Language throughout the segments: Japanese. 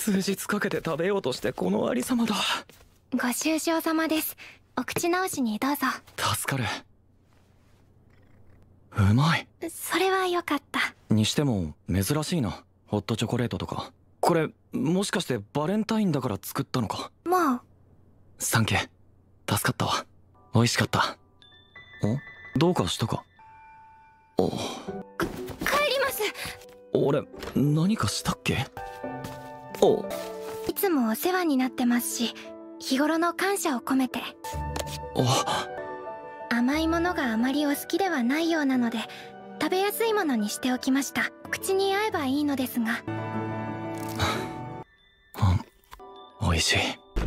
数日かけて食べようとしてこのありさまだ。 ご愁傷様です。お口直しにどうぞ。 助かる。うまい。 それはよかった。 にしても珍しいな、ホットチョコレートとか。これもしかしてバレンタインだから作ったのか。 まあサンキュー、助かったわ。美味しかった。どうかしたか。 帰ります。 俺何かしたっけ。 いつもお世話になってますし、日頃の感謝を込めて。甘いものがあまりお好きではないようなので、食べやすいものにしておきました。口に合えばいいのですが。 美味しい。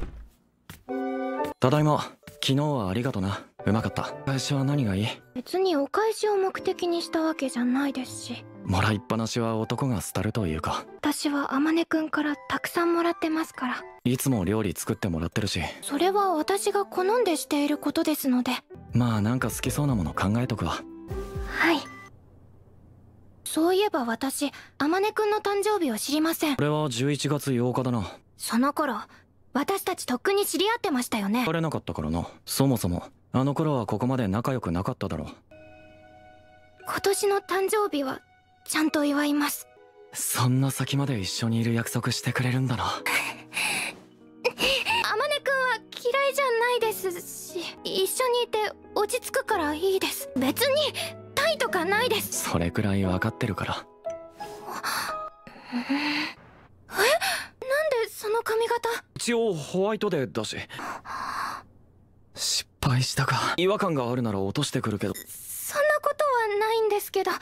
ただいま。昨日はありがとな。うまかった。返しは何がいい？ 別にお返しを目的にしたわけじゃないですし。 もらいっぱなしは男が廃るというか。 私は天音くんからたくさんもらってますから。 いつも料理作ってもらってるし。 それは私が好んでしていることですので。 まあなんか好きそうなもの考えとくわ。 はい。そういえば私、天音くんの誕生日を知りません。 これは11月8日だな。 その頃私たちとっくに知り合ってましたよね。 バレなかったからな。そもそもあの頃はここまで仲良くなかっただろう。 今年の誕生日はちゃんと祝います。 そんな先まで一緒にいる約束してくれるんだな。 天音くんは嫌いじゃないですし、一緒にいて落ち着くからいいです。別にタイとかないです。 それくらい分かってるから。 なんでその髪型。 一応ホワイトデーだし。失敗したか。違和感があるなら落としてくるけど。 そんなことはないんですけど。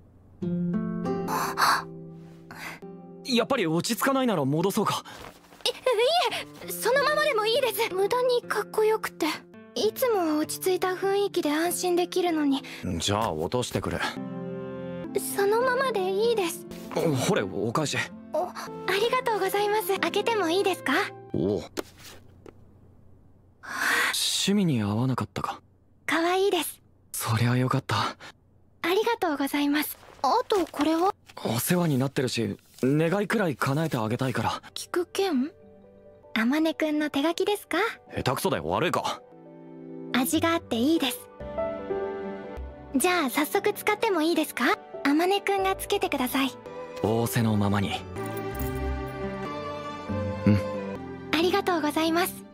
やっぱり落ち着かないなら戻そうか。 いえ、そのままでもいいです。無駄にかっこよくて、いつもは落ち着いた雰囲気で安心できるのに。 じゃあ落としてくれ。 そのままでいいです。 ほれお返し。 ありがとうございます。開けてもいいですか。 趣味に合わなかったか。 可愛いです。 そりゃよかった。 ありがとうございます。あとこれは。 お世話になってるし、願いくらい叶えてあげたいから。 菊剣。天音くんの手書きですか。 下手くそだよ。悪いか。 味があっていいです。じゃあ早速使ってもいいですか。天音くんがつけてください。 仰せのままに。 ありがとうございます。